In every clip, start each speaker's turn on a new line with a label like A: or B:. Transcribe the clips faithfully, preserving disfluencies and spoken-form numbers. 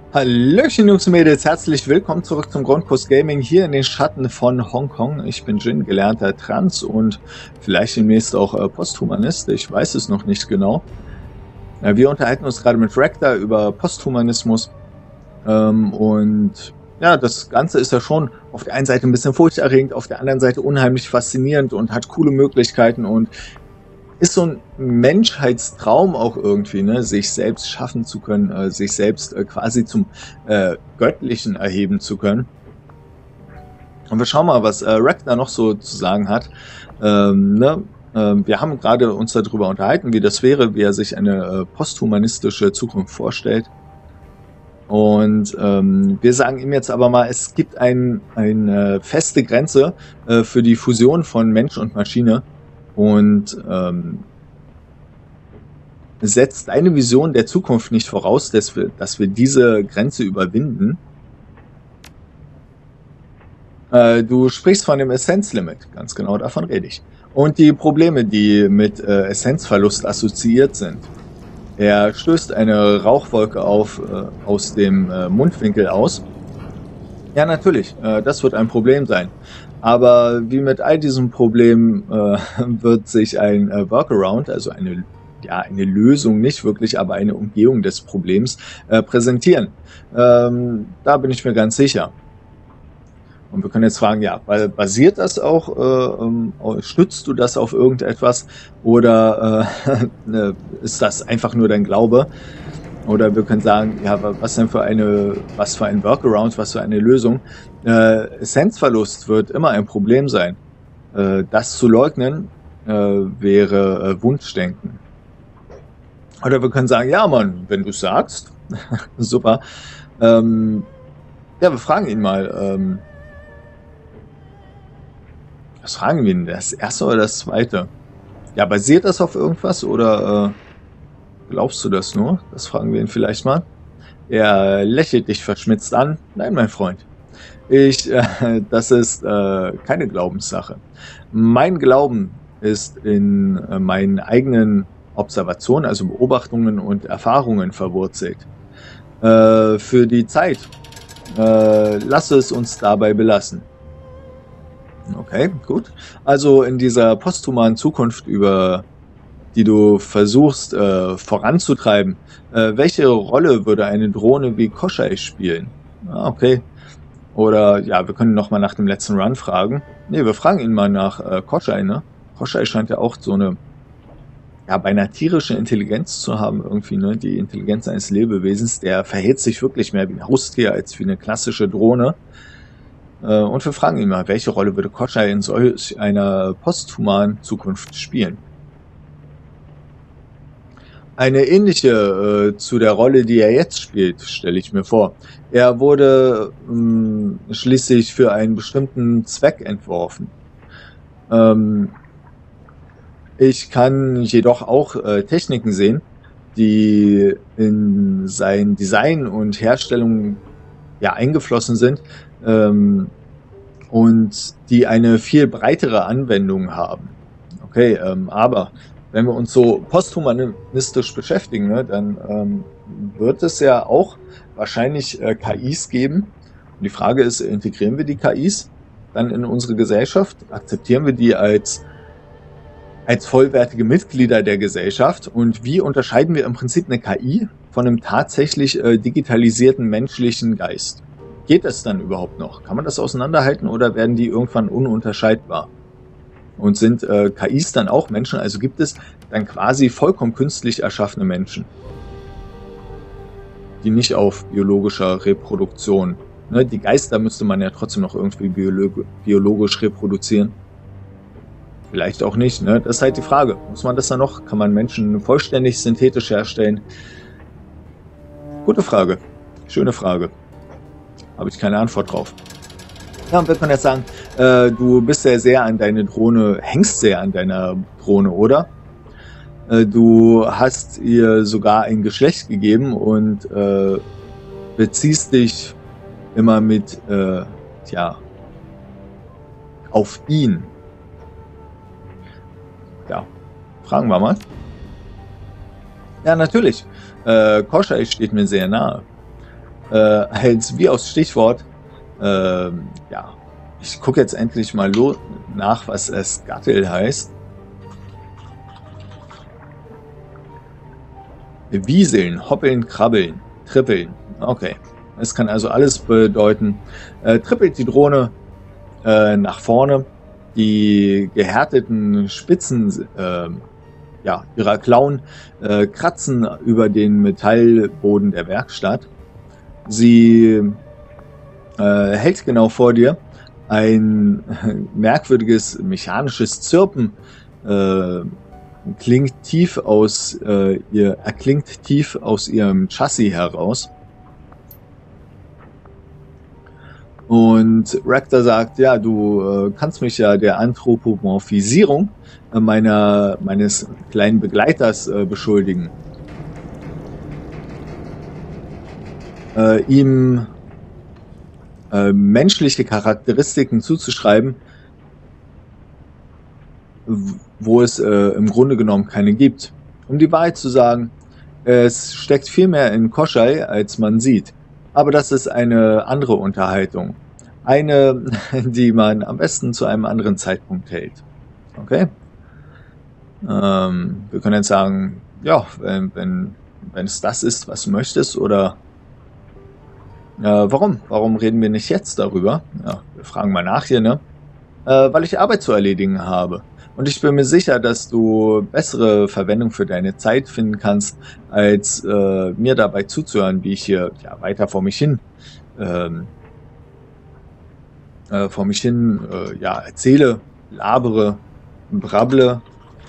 A: Hallöchen Jungs und Mädels, herzlich willkommen zurück zum Grundkurs Gaming hier in den Schatten von Hongkong. Ich bin Jin, gelernter Trans und vielleicht demnächst auch äh, Posthumanist, ich weiß es noch nicht genau. Äh, wir unterhalten uns gerade mit Rector über Posthumanismus ähm, und ja, das Ganze ist ja schon auf der einen Seite ein bisschen furchterregend, auf der anderen Seite unheimlich faszinierend und hat coole Möglichkeiten und ist so ein Menschheitstraum auch irgendwie, ne, sich selbst schaffen zu können, äh, sich selbst äh, quasi zum äh, Göttlichen erheben zu können. Und wir schauen mal, was äh, Rector noch so zu sagen hat. Ähm, ne? ähm, wir haben gerade uns darüber unterhalten, wie das wäre, wie er sich eine äh, posthumanistische Zukunft vorstellt. Und ähm, wir sagen ihm jetzt aber mal, es gibt ein, eine feste Grenze äh, für die Fusion von Mensch und Maschine. Und ähm, setzt deine Vision der Zukunft nicht voraus, dass wir, dass wir diese Grenze überwinden. Äh, du sprichst von dem Essenzlimit, ganz genau davon rede ich. Und die Probleme, die mit äh, Essenzverlust assoziiert sind. Er stößt eine Rauchwolke auf äh, aus dem äh, Mundwinkel aus. Ja, natürlich, äh, das wird ein Problem sein. Aber wie mit all diesen Problemen äh, wird sich ein äh, Workaround, also eine, ja, eine Lösung nicht wirklich, aber eine Umgehung des Problems äh, präsentieren. Ähm, da bin ich mir ganz sicher. Und wir können jetzt fragen, ja, basiert das auch, äh, ähm, stützt du das auf irgendetwas oder äh, ist das einfach nur dein Glaube? Oder wir können sagen, ja, was denn für eine, was für ein Workaround, was für eine Lösung. Äh, Essenzverlust wird immer ein Problem sein. Äh, das zu leugnen äh, wäre äh, Wunschdenken. Oder wir können sagen, ja Mann, wenn du es sagst, super. Ähm, ja, wir fragen ihn mal, ähm, was fragen wir ihn, das erste oder das zweite? Ja, basiert das auf irgendwas oder äh, glaubst du das nur? Das fragen wir ihn vielleicht mal. Er lächelt dich verschmitzt an. Nein, mein Freund. Ich, äh, das ist äh, keine Glaubenssache. Mein Glauben ist in äh, meinen eigenen Observationen, also Beobachtungen und Erfahrungen verwurzelt. Äh, für die Zeit. Äh, lasse es uns dabei belassen. Okay, gut. Also in dieser posthumanen Zukunft, über die du versuchst äh, voranzutreiben, äh, welche Rolle würde eine Drohne wie Koschei spielen? Ah, okay. Oder, ja, wir können nochmal nach dem letzten Run fragen. Ne, wir fragen ihn mal nach äh, Koschei, ne? Koschei scheint ja auch so eine, ja, beinahe tierische Intelligenz zu haben irgendwie, ne? Die Intelligenz eines Lebewesens, der verhält sich wirklich mehr wie ein Haustier als wie eine klassische Drohne. Äh, und wir fragen ihn mal, welche Rolle würde Koschei in solch einer posthumanen Zukunft spielen? Eine ähnliche äh, zu der Rolle, die er jetzt spielt, stelle ich mir vor. Er wurde mh, schließlich für einen bestimmten Zweck entworfen. Ähm, ich kann jedoch auch äh, Techniken sehen, die in sein Design und Herstellung ja eingeflossen sind ähm, und die eine viel breitere Anwendung haben. Okay, ähm, aber wenn wir uns so posthumanistisch beschäftigen, ne, dann ähm, wird es ja auch wahrscheinlich äh, K Is geben. Und die Frage ist, integrieren wir die K Is dann in unsere Gesellschaft? Akzeptieren wir die als, als vollwertige Mitglieder der Gesellschaft? Und wie unterscheiden wir im Prinzip eine K I von einem tatsächlich äh, digitalisierten menschlichen Geist? Geht das dann überhaupt noch? Kann man das auseinanderhalten oder werden die irgendwann ununterscheidbar? Und sind äh, K Is dann auch Menschen? Also gibt es dann quasi vollkommen künstlich erschaffene Menschen, die nicht auf biologischer Reproduktion, ne, die Geister müsste man ja trotzdem noch irgendwie biolog biologisch reproduzieren. Vielleicht auch nicht, ne? Das ist halt die Frage. Muss man das dann noch? Kann man Menschen vollständig synthetisch herstellen? Gute Frage. Schöne Frage. Habe ich keine Antwort drauf. Ja, und wir können jetzt sagen, äh, du bist ja sehr an deine Drohne, hängst sehr an deiner Drohne, oder? Äh, du hast ihr sogar ein Geschlecht gegeben und äh, beziehst dich immer mit, äh, tja, auf ihn. Ja, fragen wir mal. Ja, natürlich. Äh, Koschei steht mir sehr nahe. äh, als wie aus Stichwort. Äh, ja, ich gucke jetzt endlich mal nach, was es Gattel heißt. Wieseln, hoppeln, krabbeln, trippeln. Okay, es kann also alles bedeuten. Äh, trippelt die Drohne äh, nach vorne. Die gehärteten Spitzen äh, ja, ihrer Klauen äh, kratzen über den Metallboden der Werkstatt. Sie äh, hält genau vor dir. Ein äh, merkwürdiges mechanisches Zirpen äh, klingt tief aus äh, ihr erklingt tief aus ihrem Chassis heraus. Und Rector sagt, ja, du äh, kannst mich ja der Anthropomorphisierung äh, meiner, meines kleinen Begleiters äh, beschuldigen. Äh, ihm äh, menschliche Charakteristiken zuzuschreiben, wo es äh, im Grunde genommen keine gibt. Um die Wahrheit zu sagen, es steckt viel mehr in Koschei, als man sieht. Aber das ist eine andere Unterhaltung. Eine, die man am besten zu einem anderen Zeitpunkt hält. Okay? Ähm, wir können jetzt sagen, ja, wenn, wenn, wenn es das ist, was du möchtest, oder äh, warum? Warum reden wir nicht jetzt darüber? Ja, wir fragen mal nach hier, ne? Äh, weil ich Arbeit zu erledigen habe. Und ich bin mir sicher, dass du bessere Verwendung für deine Zeit finden kannst, als äh, mir dabei zuzuhören, wie ich hier ja, weiter vor mich hin ähm, äh, vor mich hin äh, ja, erzähle, labere, brabble.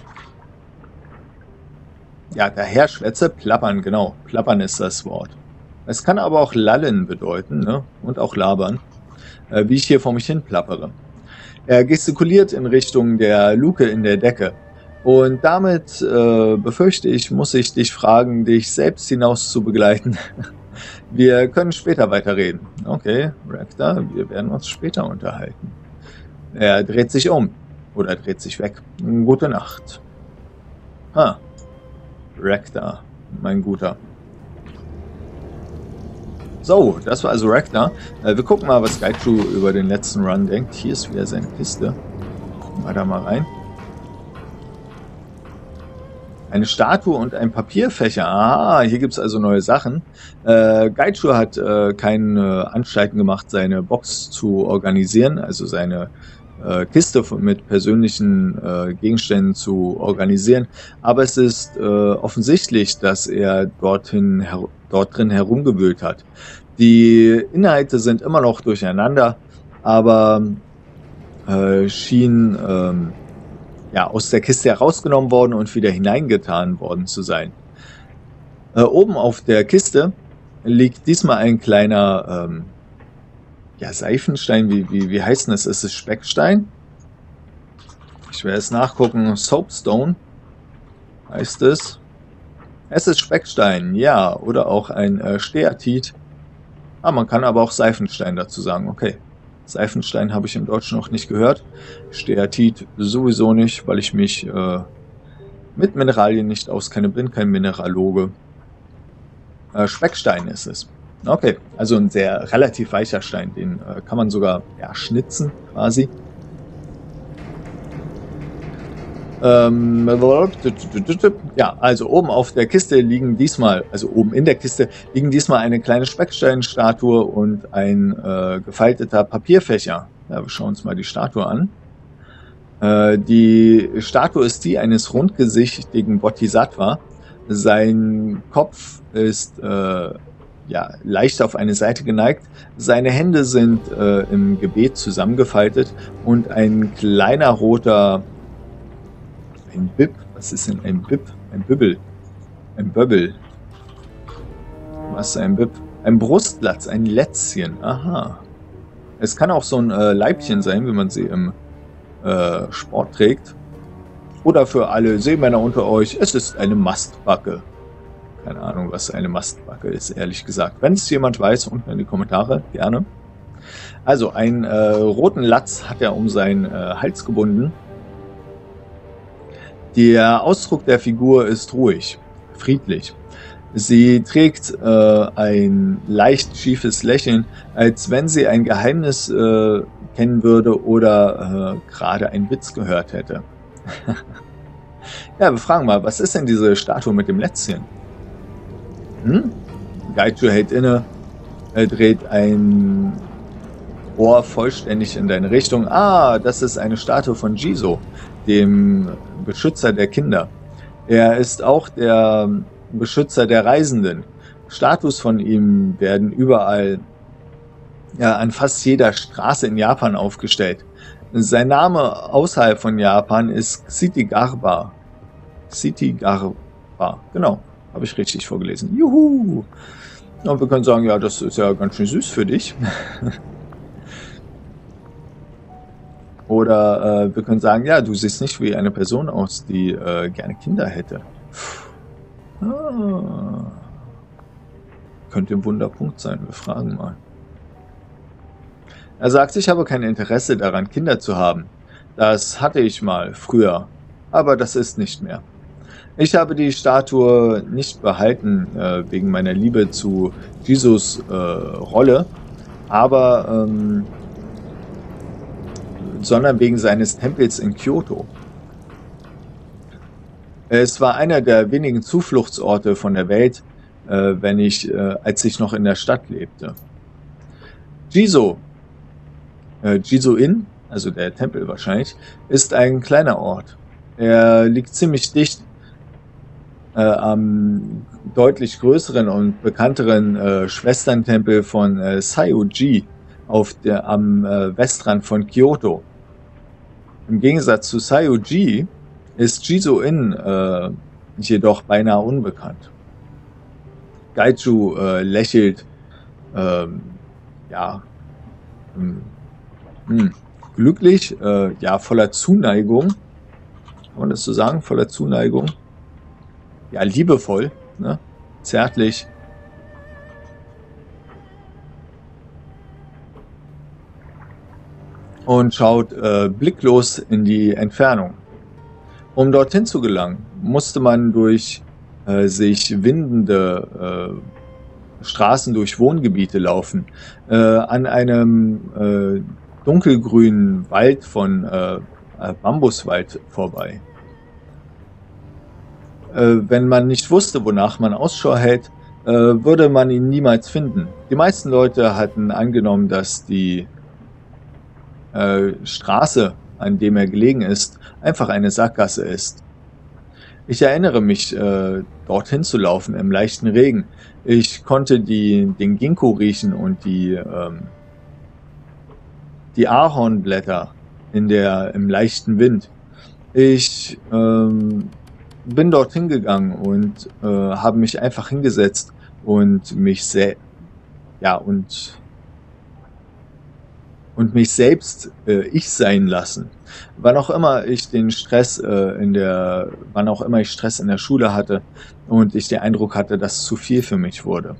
A: Ja, daher schwätze, plappern, genau. Plappern ist das Wort. Es kann aber auch lallen bedeuten, ne? Und auch labern, äh, wie ich hier vor mich hin plappere. Er gestikuliert in Richtung der Luke in der Decke. Und damit, äh, befürchte ich, muss ich dich fragen, dich selbst hinaus zu begleiten. Wir können später weiterreden. Okay, Rector, wir werden uns später unterhalten. Er dreht sich um. Oder dreht sich weg. Gute Nacht. Ha. Rector, mein Guter. So, das war also Rector. Äh, wir gucken mal, was Gaiju über den letzten Run denkt. Hier ist wieder seine Kiste. Gucken wir da mal rein. Eine Statue und ein Papierfächer. Aha, hier gibt es also neue Sachen. Äh, Gaiju hat äh, keine Anstalten gemacht, seine Box zu organisieren, also seine äh, Kiste mit persönlichen äh, Gegenständen zu organisieren. Aber es ist äh, offensichtlich, dass er dorthin her dort drin herumgewühlt hat. Die Inhalte sind immer noch durcheinander, aber äh, schien ähm, ja, aus der Kiste herausgenommen worden und wieder hineingetan worden zu sein. Äh, oben auf der Kiste liegt diesmal ein kleiner ähm, ja, Seifenstein. Wie, wie, wie heißt denn das? Ist es Speckstein? Ich werde es nachgucken. Soapstone heißt es. Es ist Speckstein, ja. Oder auch ein äh, Steatit. Ah, man kann aber auch Seifenstein dazu sagen. Okay. Seifenstein habe ich im Deutschen noch nicht gehört. Steatit sowieso nicht, weil ich mich äh, mit Mineralien nicht auskenne, bin kein Mineraloge. Äh, Speckstein ist es. Okay, also ein sehr relativ weicher Stein, den äh, kann man sogar ja, schnitzen quasi. Ähm, ja, also oben auf der Kiste liegen diesmal, also oben in der Kiste liegen diesmal eine kleine Specksteinstatue und ein äh, gefalteter Papierfächer. Ja, wir schauen uns mal die Statue an. Äh, die Statue ist die eines rundgesichtigen Bodhisattva. Sein Kopf ist äh, ja, leicht auf eine Seite geneigt. Seine Hände sind äh, im Gebet zusammengefaltet und ein kleiner roter Ein Bib? Was ist denn ein Bib? Ein Bibbel. Ein Böbbel. Was ist ein Bib? Ein Brustlatz, ein Lätzchen. Aha. Es kann auch so ein äh, Leibchen sein, wie man sie im äh, Sport trägt. Oder für alle Seemänner unter euch, es ist eine Mastbacke. Keine Ahnung, was eine Mastbacke ist, ehrlich gesagt. Wenn es jemand weiß, unten in die Kommentare, gerne. Also, einen äh, roten Latz hat er um seinen äh, Hals gebunden. Der Ausdruck der Figur ist ruhig, friedlich. Sie trägt äh, ein leicht schiefes Lächeln, als wenn sie ein Geheimnis äh, kennen würde oder äh, gerade einen Witz gehört hätte. Ja, wir fragen mal, was ist denn diese Statue mit dem Lätzchen? Hm? Gaiju hält inne, er dreht ein Ohr vollständig in deine Richtung. Ah, das ist eine Statue von Jizo, dem Beschützer der Kinder. Er ist auch der Beschützer der Reisenden. Statues von ihm werden überall, ja, an fast jeder Straße in Japan aufgestellt. Sein Name außerhalb von Japan ist Xitigarbha. Xitigarbha, genau, habe ich richtig vorgelesen. Juhu! Und wir können sagen, ja, das ist ja ganz schön süß für dich. Oder äh, wir können sagen, ja, du siehst nicht wie eine Person aus, die äh, gerne Kinder hätte. Ah. Könnte ein Wunderpunkt sein, wir fragen mal. Er sagt, ich habe kein Interesse daran, Kinder zu haben. Das hatte ich mal früher, aber das ist nicht mehr. Ich habe die Statue nicht behalten äh, wegen meiner Liebe zu Jesus äh, Rolle, aber ähm, sondern wegen seines Tempels in Kyoto. Es war einer der wenigen Zufluchtsorte von der Welt, äh, wenn ich, äh, als ich noch in der Stadt lebte. Jizo, äh, Jizo-in, also der Tempel wahrscheinlich, ist ein kleiner Ort. Er liegt ziemlich dicht äh, am deutlich größeren und bekannteren äh, Schwesterntempel von äh, Saiyōji auf der, am äh, Westrand von Kyoto. Im Gegensatz zu Saiyōji ist Jizo-in äh, jedoch beinahe unbekannt. Gaiju äh, lächelt ähm, ja ähm, hm, glücklich, äh, ja voller Zuneigung, kann man das so sagen, voller Zuneigung, ja liebevoll, ne? Zärtlich. Und schaut äh, blicklos in die Entfernung. Um dorthin zu gelangen, musste man durch äh, sich windende äh, Straßen durch Wohngebiete laufen, äh, an einem äh, dunkelgrünen Wald von äh, Bambuswald vorbei. Äh, wenn man nicht wusste, wonach man Ausschau hält, äh, würde man ihn niemals finden. Die meisten Leute hatten angenommen, dass die äh, Straße, an dem er gelegen ist, einfach eine Sackgasse ist. Ich erinnere mich, äh, dorthin zu laufen im leichten Regen. Ich konnte die, den Ginkgo riechen und die, ähm, die Ahornblätter in der, im leichten Wind. Ich ähm, bin dorthin gegangen und äh, habe mich einfach hingesetzt und mich sehr, ja, und und mich selbst äh, ich sein lassen. Wann auch immer ich den Stress äh, in der, wann auch immer ich Stress in der Schule hatte und ich den Eindruck hatte, dass es zu viel für mich wurde.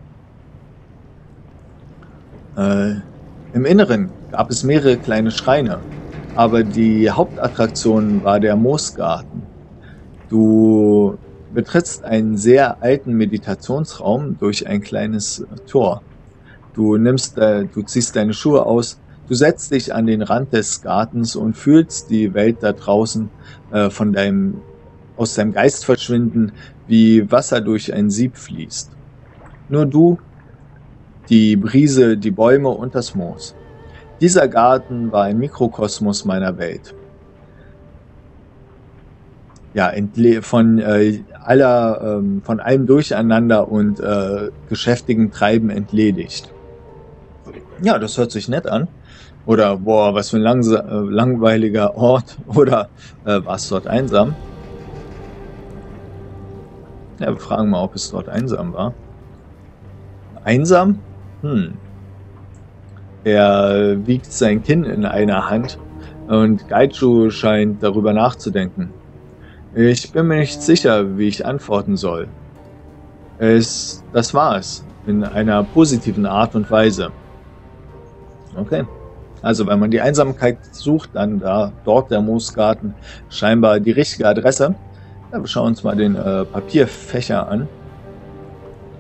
A: Äh, Im Inneren gab es mehrere kleine Schreine, aber die Hauptattraktion war der Moosgarten. Du betrittst einen sehr alten Meditationsraum durch ein kleines Tor. Du nimmst, äh, du ziehst deine Schuhe aus. Du setzt dich an den Rand des Gartens und fühlst die Welt da draußen äh, von deinem, aus deinem Geist verschwinden, wie Wasser durch ein Sieb fließt. Nur du, die Brise, die Bäume und das Moos. Dieser Garten war ein Mikrokosmos meiner Welt. Ja, von äh, aller, ähm, von allem Durcheinander und äh, geschäftigem Treiben entledigt. Ja, das hört sich nett an. Oder, boah, was für ein langsa äh, langweiliger Ort. Oder, äh, war es dort einsam? Ja, wir fragen mal, ob es dort einsam war. Einsam? Hm. Er wiegt sein Kinn in einer Hand und Gaiju scheint darüber nachzudenken. Ich bin mir nicht sicher, wie ich antworten soll. Es, das war es. In einer positiven Art und Weise. Okay. Also, wenn man die Einsamkeit sucht, dann da, dort der Moosgarten, scheinbar die richtige Adresse. Ja, wir schauen uns mal den äh, Papierfächer an.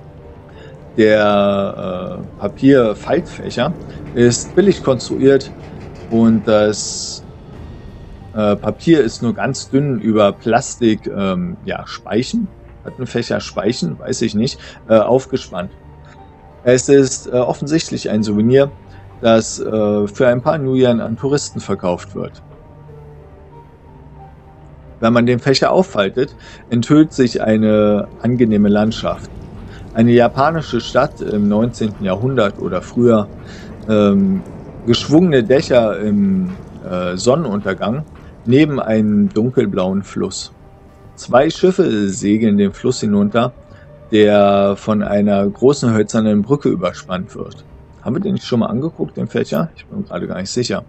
A: Der äh, Papierfaltfächer ist billig konstruiert und das äh, Papier ist nur ganz dünn über Plastik, ähm, ja, Speichen, hat ein Fächer Speichen, weiß ich nicht, äh, aufgespannt. Es ist äh, offensichtlich ein Souvenir, das äh, für ein paar Nuyen an Touristen verkauft wird. Wenn man den Fächer auffaltet, enthüllt sich eine angenehme Landschaft. Eine japanische Stadt im neunzehnten Jahrhundert oder früher, ähm, geschwungene Dächer im äh, Sonnenuntergang neben einem dunkelblauen Fluss. Zwei Schiffe segeln den Fluss hinunter, der von einer großen hölzernen Brücke überspannt wird. Haben wir den nicht schon mal angeguckt, den Fächer? Ich bin mir gerade gar nicht sicher.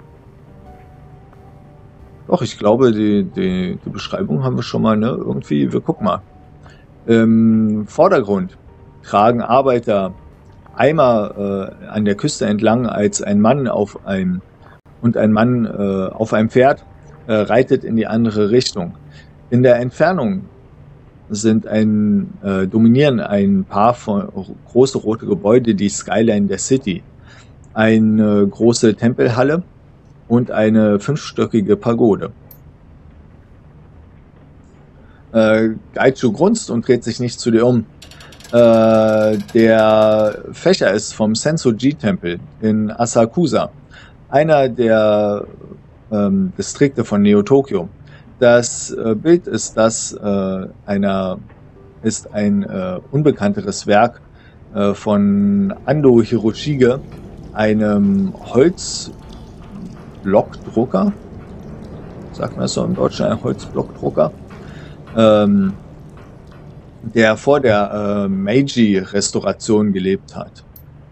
A: Doch, ich glaube, die, die, die Beschreibung haben wir schon mal, ne? Irgendwie, wir gucken mal. Im Vordergrund tragen Arbeiter Eimer äh, an der Küste entlang, als ein Mann auf einem und ein Mann äh, auf einem Pferd äh, reitet in die andere Richtung. In der Entfernung sind ein äh, dominieren ein paar von, große rote Gebäude, die Skyline der City, eine große Tempelhalle und eine fünfstöckige Pagode. Äh, Gaiju grunzt und dreht sich nicht zu dir um. Äh, der Fächer ist vom Sensoji-Tempel in Asakusa, einer der ähm, Distrikte von Neo-Tokio. Das äh, Bild ist das äh, einer ist ein äh, unbekannteres Werk äh, von Ando Hiroshige, einem Holzblockdrucker. Sagt man das so im Deutschen, ein Holzblockdrucker, ähm, der vor der äh, Meiji-Restauration gelebt hat.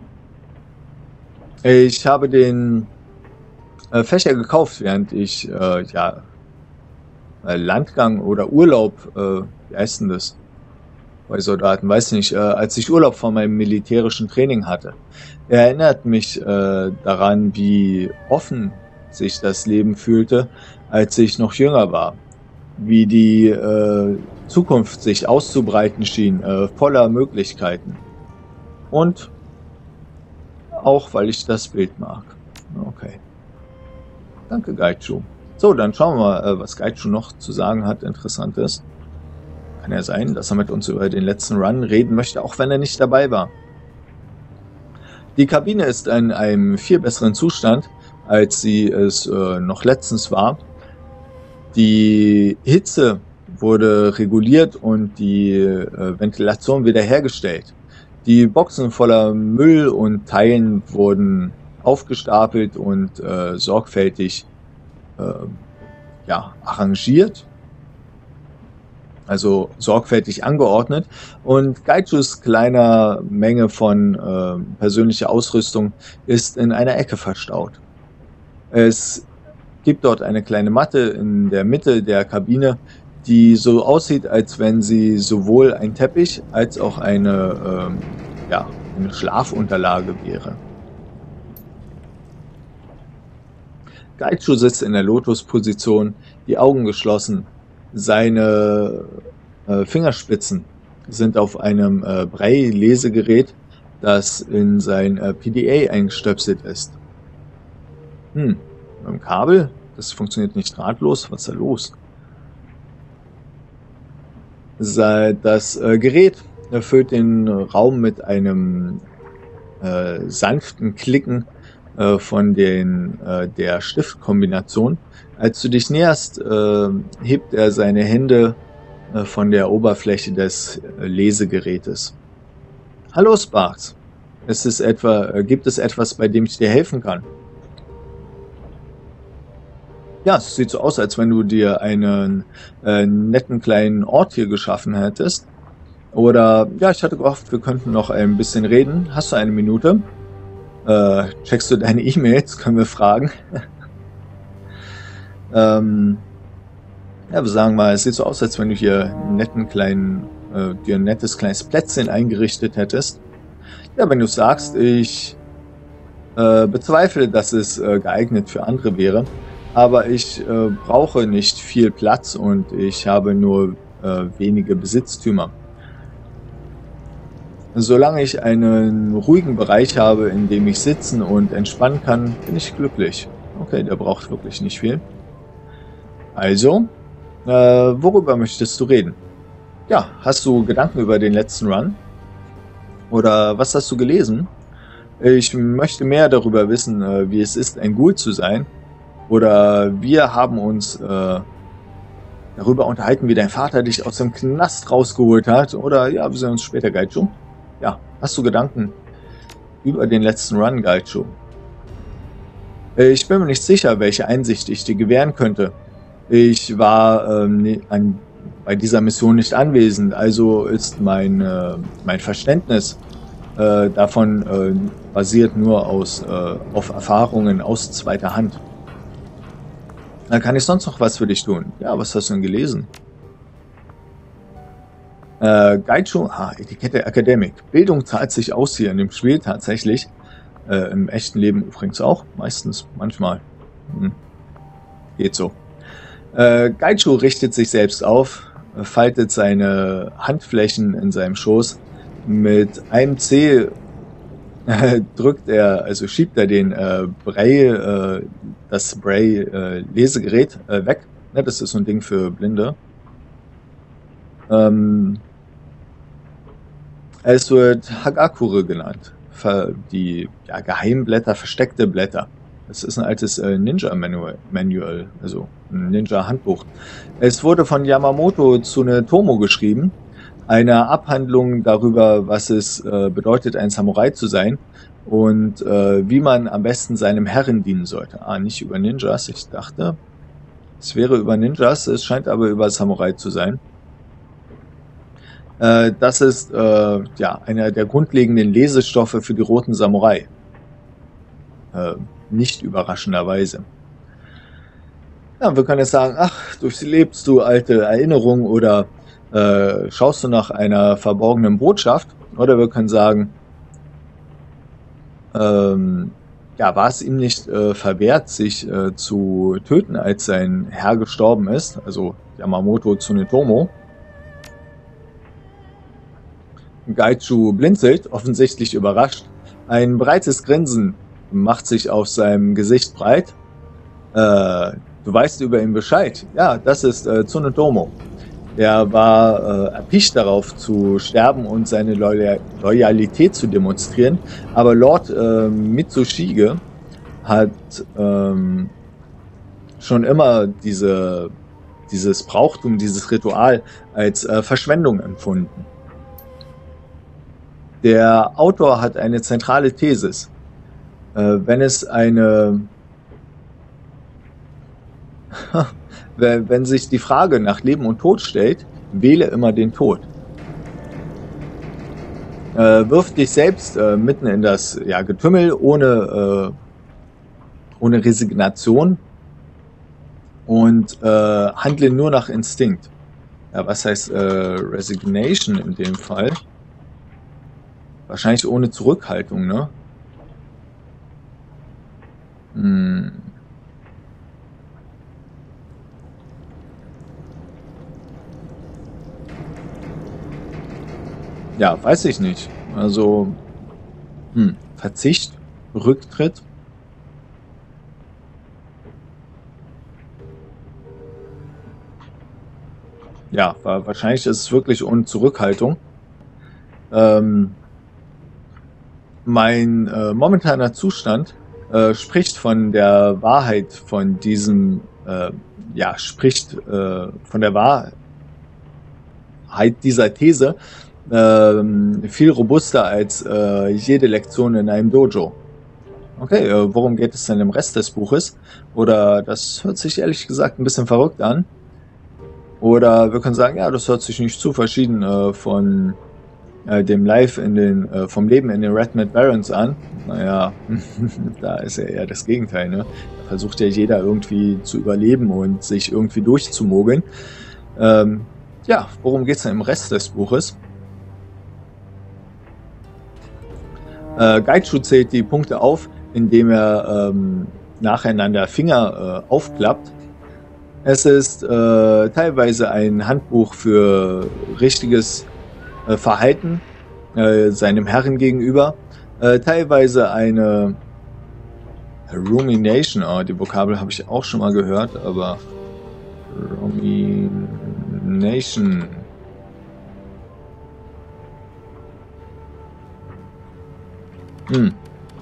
A: Ich habe den äh, Fächer gekauft, während ich äh, ja Landgang oder Urlaub, äh, wie heißt denn das? Bei Soldaten, weiß nicht, äh, als ich Urlaub von meinem militärischen Training hatte. Er erinnert mich äh, daran, wie offen sich das Leben fühlte, als ich noch jünger war. Wie die äh, Zukunft sich auszubreiten schien, äh, voller Möglichkeiten. Und auch, weil ich das Bild mag. Okay. Danke, Gaiju. So, dann schauen wir mal, was Gaiju noch zu sagen hat, Interessantes. Kann ja sein, dass er mit uns über den letzten Run reden möchte, auch wenn er nicht dabei war. Die Kabine ist in einem viel besseren Zustand, als sie es äh, noch letztens war. Die Hitze wurde reguliert und die äh, Ventilation wiederhergestellt. Die Boxen voller Müll und Teilen wurden aufgestapelt und äh, sorgfältig ja, arrangiert, also sorgfältig angeordnet, und Gaijus kleiner Menge von äh, persönlicher Ausrüstung ist in einer Ecke verstaut. Es gibt dort eine kleine Matte in der Mitte der Kabine, die so aussieht, als wenn sie sowohl ein Teppich als auch eine, äh, ja, eine Schlafunterlage wäre. Gaiju sitzt in der Lotus-Position, die Augen geschlossen. Seine äh, Fingerspitzen sind auf einem äh, Braille-Lesegerät, das in sein äh, P D A eingestöpselt ist. Hm, mit dem Kabel? Das funktioniert nicht drahtlos. Was ist da los? Das äh, Gerät erfüllt den Raum mit einem äh, sanften Klicken von den, äh, der Stiftkombination. Als du dich näherst, äh, hebt er seine Hände äh, von der Oberfläche des äh, Lesegerätes. Hallo Sparks, ist es etwa, äh, gibt es etwas, bei dem ich dir helfen kann? Ja, es sieht so aus, als wenn du dir einen äh, netten kleinen Ort hier geschaffen hättest. Oder, ja, ich hatte gehofft, wir könnten noch ein bisschen reden. Hast du eine Minute? Äh, checkst du deine E-Mails? Können wir fragen. ähm, ja, wir sagen mal, es sieht so aus, als wenn du hier einen netten kleinen, äh, dir ein nettes kleines Plätzchen eingerichtet hättest. Ja, wenn du sagst, ich äh, bezweifle, dass es äh, geeignet für andere wäre, aber ich äh, brauche nicht viel Platz und ich habe nur äh, wenige Besitztümer. Solange ich einen ruhigen Bereich habe, in dem ich sitzen und entspannen kann, bin ich glücklich. Okay, der braucht wirklich nicht viel. Also, äh, worüber möchtest du reden? Ja, hast du Gedanken über den letzten Run? Oder was hast du gelesen? Ich möchte mehr darüber wissen, äh, wie es ist, ein Ghoul zu sein. Oder wir haben uns äh, darüber unterhalten, wie dein Vater dich aus dem Knast rausgeholt hat. Oder ja, wir sehen uns später, Gaichu. Ja, hast du Gedanken über den letzten Run, Gaichu? Ich bin mir nicht sicher, welche Einsicht ich dir gewähren könnte. Ich war ähm, an, bei dieser Mission nicht anwesend, also ist mein, äh, mein Verständnis äh, davon äh, basiert nur aus, äh, auf Erfahrungen aus zweiter Hand. Dann kann ich sonst noch was für dich tun. Ja, was hast du denn gelesen? Äh, Gaichu, ah, Etikette Academic. Bildung zahlt sich aus hier in dem Spiel tatsächlich. Äh, im echten Leben übrigens auch. Meistens, manchmal. Hm. Geht so. Äh, Gaichu richtet sich selbst auf, faltet seine Handflächen in seinem Schoß. Mit einem C äh, drückt er, also schiebt er den äh, Braille, äh, das Braille-Lesegerät äh, weg. Ja, das ist so ein Ding für Blinde. Ähm, es wird Hagakure genannt. Die ja, Geheimblätter, versteckte Blätter. Das ist ein altes äh, Ninja-Manual, also ein Ninja-Handbuch. Es wurde von Yamamoto Tsunetomo geschrieben. Eine Abhandlung darüber, was es äh, bedeutet, ein Samurai zu sein und äh, wie man am besten seinem Herren dienen sollte. Ah, nicht über Ninjas. Ich dachte, es wäre über Ninjas, es scheint aber über Samurai zu sein. Äh, das ist äh, ja einer der grundlegenden Lesestoffe für die Roten Samurai. Äh, nicht überraschenderweise. Ja, wir können jetzt sagen, ach, durchlebst du alte Erinnerungen oder äh, schaust du nach einer verborgenen Botschaft? Oder wir können sagen, ähm, ja, war es ihm nicht äh, verwehrt, sich äh, zu töten, als sein Herr gestorben ist, also Yamamoto Tsunetomo. Gaichu blinzelt, offensichtlich überrascht. Ein breites Grinsen macht sich auf seinem Gesicht breit. Äh, du weißt über ihn Bescheid. Ja, das ist äh, Tsunetomo. Er war äh, erpicht darauf zu sterben und seine Loyal Loyalität zu demonstrieren. Aber Lord äh, Mitsushige hat ähm, schon immer diese, dieses Brauchtum, dieses Ritual als äh, Verschwendung empfunden. Der Autor hat eine zentrale Thesis. Äh, wenn es eine... wenn sich die Frage nach Leben und Tod stellt, wähle immer den Tod. Äh, wirf dich selbst äh, mitten in das ja, Getümmel ohne, äh, ohne Resignation und äh, handle nur nach Instinkt. Ja, was heißt äh, Resignation in dem Fall? Wahrscheinlich ohne Zurückhaltung, ne? Hm. Ja, weiß ich nicht. Also, hm, Verzicht, Rücktritt. Ja, wahrscheinlich ist es wirklich ohne Zurückhaltung. Ähm, mein äh, momentaner Zustand äh, spricht von der Wahrheit von diesem, äh, ja, spricht äh, von der Wahrheit dieser These ähm, viel robuster als äh, jede Lektion in einem Dojo. Okay, äh, worum geht es denn im Rest des Buches? Oder das hört sich ehrlich gesagt ein bisschen verrückt an. Oder wir können sagen, ja, das hört sich nicht zu verschieden äh, von äh, dem Live in den, äh, vom Leben in den Red Mad Barons an. Naja, da ist ja eher das Gegenteil, ne? Da versucht ja jeder irgendwie zu überleben und sich irgendwie durchzumogeln. Ähm, ja, worum geht es denn im Rest des Buches? Äh, Gaichu zählt die Punkte auf, indem er ähm, nacheinander Finger äh, aufklappt. Es ist äh, teilweise ein Handbuch für richtiges äh, Verhalten äh, seinem Herren gegenüber. Äh, teilweise eine Rumination, oh, die Vokabel habe ich auch schon mal gehört, aber Rumination. Hm.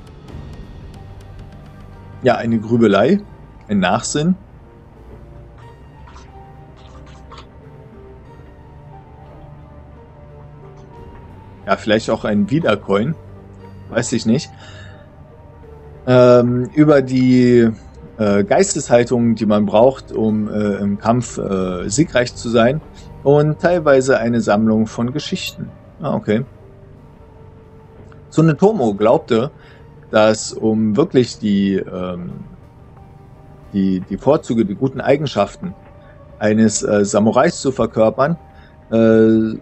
A: Ja, eine Grübelei, ein Nachsinn. Ja, vielleicht auch ein Wiedercoin, weiß ich nicht. Ähm, über die äh, Geisteshaltung, die man braucht, um äh, im Kampf äh, siegreich zu sein. Und teilweise eine Sammlung von Geschichten. Ah, okay. Tsunetomo glaubte, dass um wirklich die, ähm, die, die Vorzüge, die guten Eigenschaften eines äh, Samurais zu verkörpern, äh,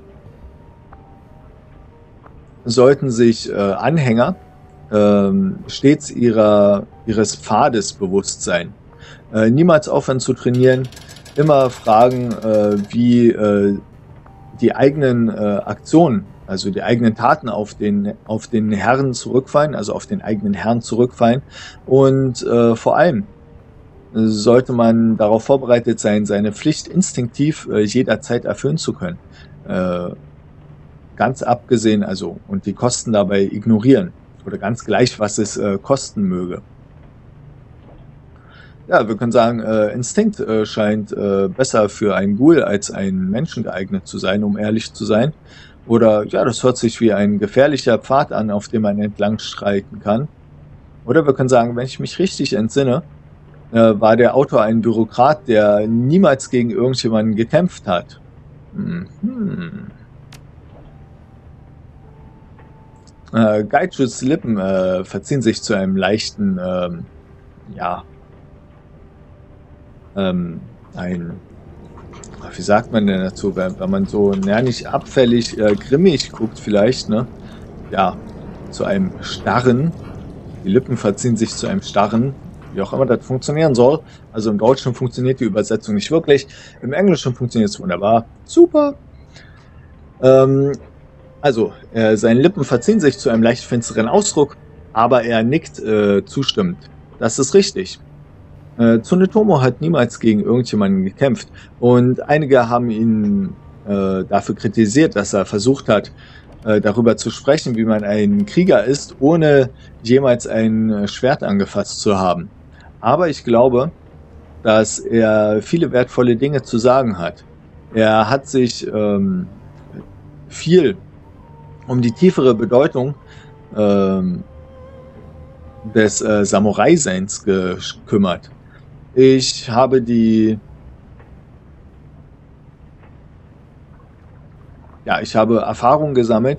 A: sollten sich äh, Anhänger äh, stets ihrer, ihres Pfades bewusst sein. Äh, niemals aufhören zu trainieren, immer fragen, äh, wie äh, die eigenen äh, Aktionen, also die eigenen Taten auf den, auf den Herrn zurückfallen, also auf den eigenen Herrn zurückfallen. Und äh, vor allem sollte man darauf vorbereitet sein, seine Pflicht instinktiv äh, jederzeit erfüllen zu können. Äh, ganz abgesehen, also und die Kosten dabei ignorieren oder ganz gleich, was es äh, kosten möge. Ja, wir können sagen, äh, Instinkt äh, scheint äh, besser für einen Ghoul als einen Menschen geeignet zu sein, um ehrlich zu sein. Oder, ja, das hört sich wie ein gefährlicher Pfad an, auf dem man entlang streiten kann. Oder wir können sagen, wenn ich mich richtig entsinne, äh, war der Autor ein Bürokrat, der niemals gegen irgendjemanden gekämpft hat. Hm. Äh, Gaijus Lippen äh, verziehen sich zu einem leichten, ähm, ja, ähm, ein, wie sagt man denn dazu, wenn, wenn man so, ja, nicht abfällig, äh, grimmig guckt vielleicht, ne? Ja, zu einem Starren. Die Lippen verziehen sich zu einem Starren, wie auch immer das funktionieren soll. Also im Deutschen funktioniert die Übersetzung nicht wirklich, im Englischen funktioniert es wunderbar. Super! Ähm, also, äh, seine Lippen verziehen sich zu einem leicht finsteren Ausdruck, aber er nickt äh, zustimmend. Das ist richtig. Äh, Tsunetomo hat niemals gegen irgendjemanden gekämpft und einige haben ihn äh, dafür kritisiert, dass er versucht hat, äh, darüber zu sprechen, wie man ein Krieger ist, ohne jemals ein Schwert angefasst zu haben. Aber ich glaube, dass er viele wertvolle Dinge zu sagen hat. Er hat sich ähm, viel um die tiefere Bedeutung ähm, des äh, Samurai-Seins gekümmert. Ich habe die... Ja, ich habe Erfahrung gesammelt.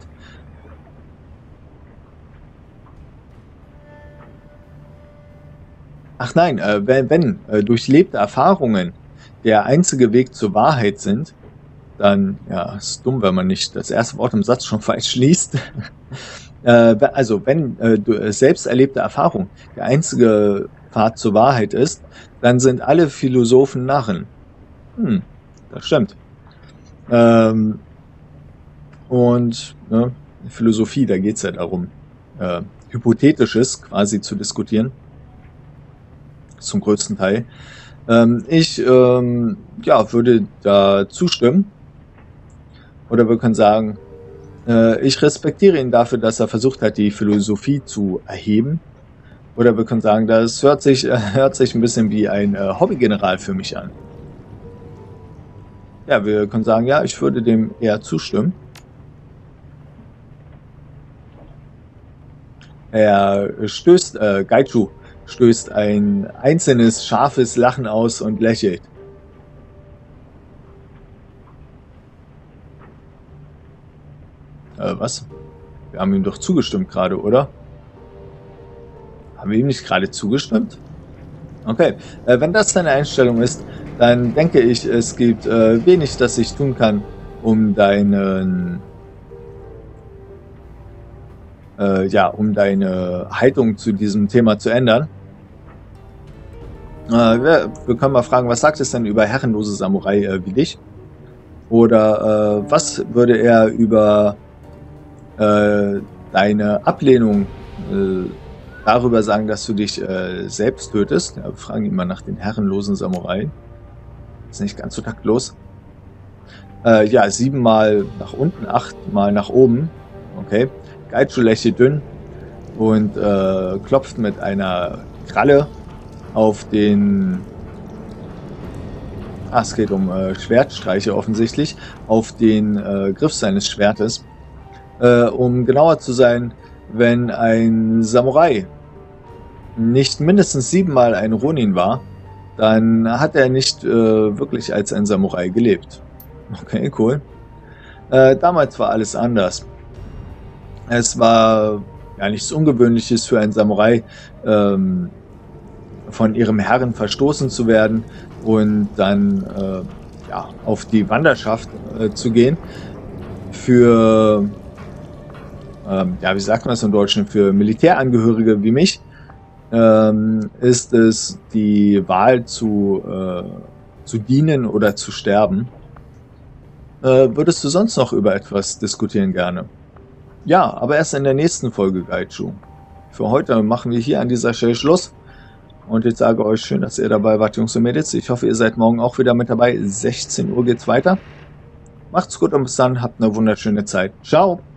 A: Ach nein, äh, wenn, wenn äh, durchlebte Erfahrungen der einzige Weg zur Wahrheit sind, dann, ja, ist dumm, wenn man nicht das erste Wort im Satz schon falsch liest. äh, also, wenn äh, selbst erlebte Erfahrung der einzige Pfad zur Wahrheit ist, dann sind alle Philosophen Narren. Hm, das stimmt. Ähm, und ne, Philosophie, da geht es ja darum, äh, Hypothetisches quasi zu diskutieren. Zum größten Teil. Ähm, ich ähm, ja, würde da zustimmen. Oder wir können sagen, äh, ich respektiere ihn dafür, dass er versucht hat, die Philosophie zu erheben. Oder wir können sagen, das hört sich, äh, hört sich ein bisschen wie ein äh, Hobbygeneral für mich an. Ja, wir können sagen, ja, ich würde dem eher zustimmen. Er stößt, äh, Gaiju stößt ein einzelnes scharfes Lachen aus und lächelt. Äh, was? Wir haben ihm doch zugestimmt gerade, oder? Haben wir ihm nicht gerade zugestimmt? Okay, äh, wenn das deine Einstellung ist, dann denke ich, es gibt äh, wenig, das ich tun kann, um deinen... Äh, ja, um deine Haltung zu diesem Thema zu ändern. Äh, wir, wir können mal fragen, was sagt es denn über herrenlose Samurai äh, wie dich? Oder äh, was würde er über äh, deine Ablehnung äh, darüber sagen, dass du dich äh, selbst tötest. Ja, wir fragen ihn mal nach den herrenlosen Samurai. Ist nicht ganz so taktlos. Äh, ja, siebenmal nach unten, achtmal nach oben. Okay. Gaiju lächelt dünn und äh, klopft mit einer Kralle auf den... Ah, es geht um äh, Schwertstreiche offensichtlich, auf den äh, Griff seines Schwertes. Äh, um genauer zu sein, wenn ein Samurai nicht mindestens siebenmal ein Ronin war, dann hat er nicht äh, wirklich als ein Samurai gelebt. Okay, cool. Äh, damals war alles anders. Es war ja nichts Ungewöhnliches für einen Samurai, ähm, von ihrem Herren verstoßen zu werden und dann äh, ja, auf die Wanderschaft äh, zu gehen. Für, ähm, ja, wie sagt man das im Deutschen, für Militärangehörige wie mich, ähm, ist es die Wahl zu, äh, zu dienen oder zu sterben. Äh, würdest du sonst noch über etwas diskutieren gerne? Ja, aber erst in der nächsten Folge Gaiju. Für heute machen wir hier an dieser Stelle Schluss. Und ich sage euch schön, dass ihr dabei wart, Jungs und Mädels. Ich hoffe, ihr seid morgen auch wieder mit dabei. sechzehn Uhr geht's weiter. Macht's gut und bis dann. Habt eine wunderschöne Zeit. Ciao.